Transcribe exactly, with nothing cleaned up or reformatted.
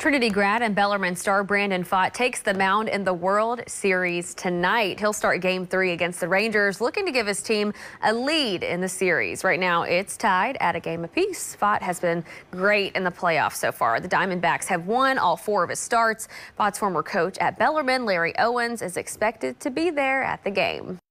Trinity grad and Bellarmine star Brandon Pfaadt takes the mound in the World Series tonight. He'll start game three against the Rangers, looking to give his team a lead in the series. Right now, it's tied at a game apiece. Pfaadt has been great in the playoffs so far. The Diamondbacks have won all four of his starts. Pfaadt's former coach at Bellarmine, Larry Owens, is expected to be there at the game.